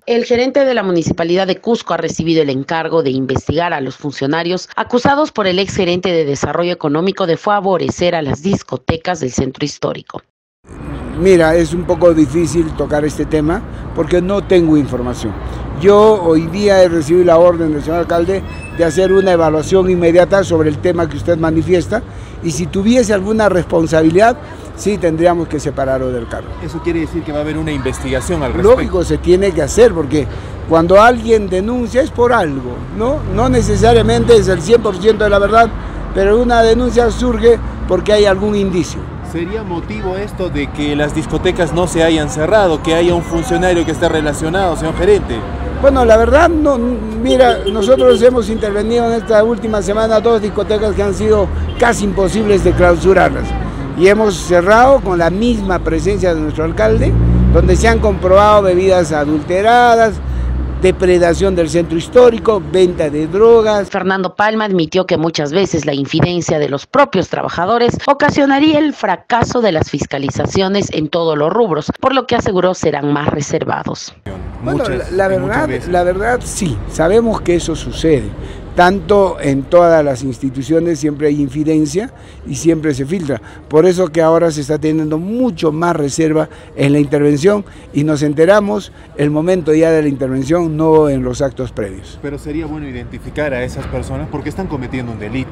El gerente de la Municipalidad de Cusco ha recibido el encargo de investigar a los funcionarios acusados por el exgerente de Desarrollo Económico de favorecer a las discotecas del centro histórico. Mira, es un poco difícil tocar este tema porque no tengo información. Yo hoy día he recibido la orden del señor alcalde de hacer una evaluación inmediata sobre el tema que usted manifiesta y si tuviese alguna responsabilidad, sí tendríamos que separarlo del cargo. ¿Eso quiere decir que va a haber una investigación al respecto? Lógico, se tiene que hacer porque cuando alguien denuncia es por algo, no necesariamente es el 100% de la verdad, pero una denuncia surge porque hay algún indicio. ¿Sería motivo esto de que las discotecas no se hayan cerrado, que haya un funcionario que esté relacionado, señor gerente? Bueno, la verdad, no, mira, nosotros hemos intervenido en esta última semana 2 discotecas que han sido casi imposibles de clausurarlas. Y hemos cerrado con la misma presencia de nuestro alcalde, donde se han comprobado bebidas adulteradas, depredación del centro histórico, venta de drogas. Fernando Palma admitió que muchas veces la infidencia de los propios trabajadores ocasionaría el fracaso de las fiscalizaciones en todos los rubros, por lo que aseguró serán más reservados. Bueno, la verdad sí, sabemos que eso sucede. Tanto en todas las instituciones siempre hay infidencia y siempre se filtra. Por eso que ahora se está teniendo mucho más reserva en la intervención y nos enteramos el momento ya de la intervención, no en los actos previos. Pero sería bueno identificar a esas personas porque están cometiendo un delito.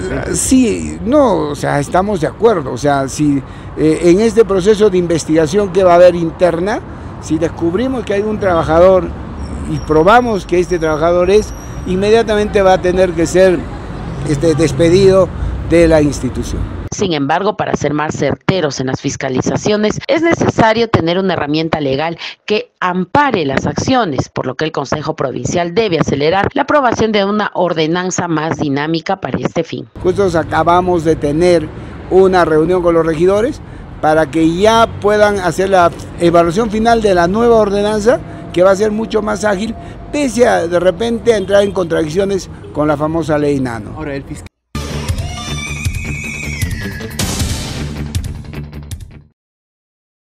Sí, no, o sea, estamos de acuerdo. O sea, si en este proceso de investigación que va a haber interna, si descubrimos que hay un trabajador y probamos que este trabajador inmediatamente va a tener que ser despedido de la institución. Sin embargo, para ser más certeros en las fiscalizaciones, es necesario tener una herramienta legal que ampare las acciones, por lo que el Consejo Provincial debe acelerar la aprobación de una ordenanza más dinámica para este fin. Nosotros acabamos de tener una reunión con los regidores para que ya puedan hacer la evaluación final de la nueva ordenanza, que va a ser mucho más ágil, pese a de repente entrar en contradicciones con la famosa ley Nano. Ahora, el fiscal